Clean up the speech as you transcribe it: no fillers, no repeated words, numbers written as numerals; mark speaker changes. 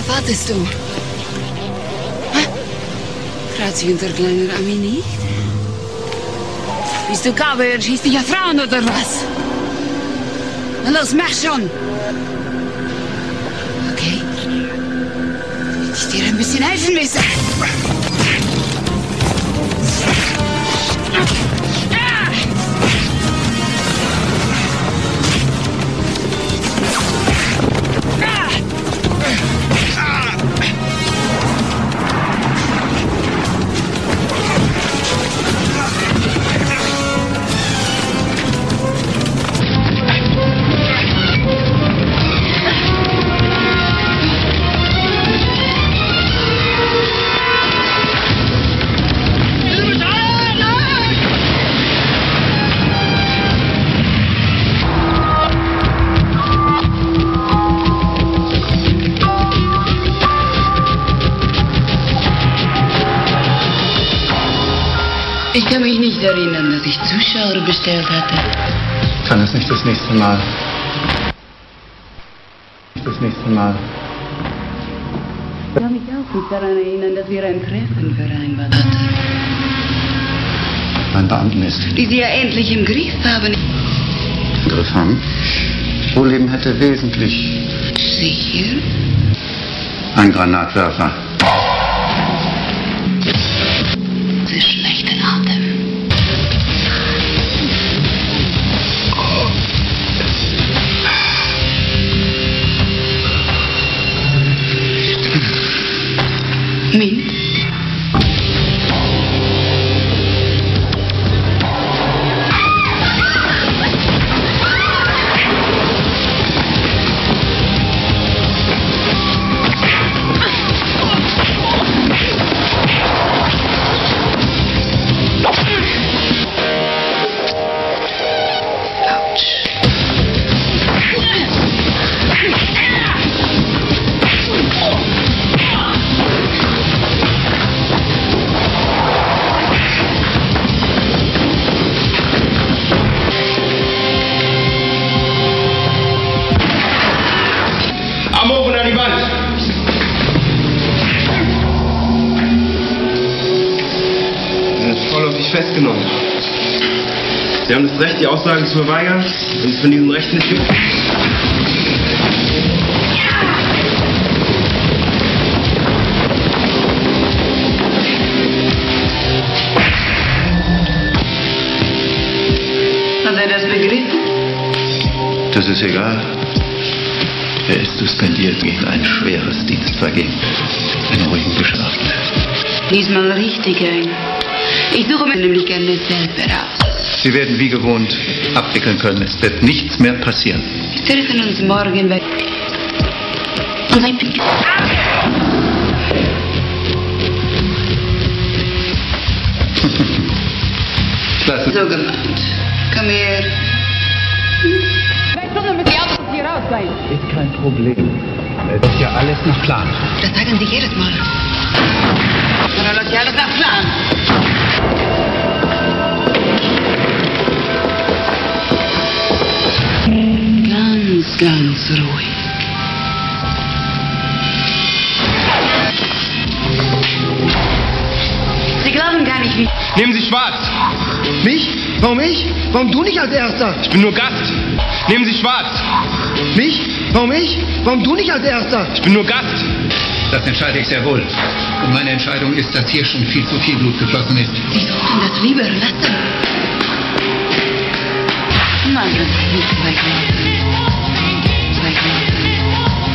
Speaker 1: Worauf wartest du? Kratzwinter, kleiner Ami, nicht? Bist du Gabe und schießt dich auf Frauen oder was? Na los, mach schon! Okay. Ich dir ein bisschen helfen müssen.
Speaker 2: Ich kann mich nicht erinnern, dass ich Zuschauer bestellt hatte.
Speaker 3: Kann es nicht das nächste Mal. Das nächste Mal.
Speaker 2: Ich kann mich auch nicht daran erinnern, dass wir ein Treffen vereinbart hatten.
Speaker 3: Mein Beamten ist.
Speaker 2: Die Sie ja endlich im Griff haben.
Speaker 3: Im Griff haben? Wohlleben hätte wesentlich.
Speaker 2: Sicher?
Speaker 3: Ein Granatwerfer.
Speaker 2: Sie schlechten Atem. Mint?
Speaker 4: Festgenommen. Sie haben das Recht, die Aussagen zu verweigern und von diesem Recht nicht gibt.
Speaker 2: Hat er das begriffen?
Speaker 3: Das ist egal. Er ist suspendiert gegen ein schweres Dienstvergehen. Einen ruhigen Beschlafen.
Speaker 2: Diesmal richtig ein. Ich suche mir nämlich gerne selber aus.
Speaker 3: Sie werden wie gewohnt abwickeln können. Es wird nichts mehr passieren.
Speaker 2: Wir treffen uns morgen bei... Und ein...
Speaker 3: Lassen
Speaker 2: So gemeint. Komm her.
Speaker 1: Die Autos hier raus sein.
Speaker 3: Ist kein Problem. Es ist ja alles nach Plan.
Speaker 2: Das sagen Sie jedes Mal. Aber läuft ja alles nach Plan. Ganz ruhig. Sie glauben gar nicht, wie...
Speaker 4: Nehmen Sie Schwarz!
Speaker 5: Mich? Warum ich? Warum du nicht als Erster?
Speaker 4: Ich bin nur Gast! Nehmen Sie Schwarz!
Speaker 5: Mich? Warum ich? Warum du nicht als Erster?
Speaker 4: Ich bin nur Gast!
Speaker 3: Das entscheide ich sehr wohl. Und meine Entscheidung ist, dass hier schon viel zu viel Blut geflossen ist.
Speaker 2: Sie sollten das lieber lassen. Nein, das ist nicht weglaufen. Weglaufen.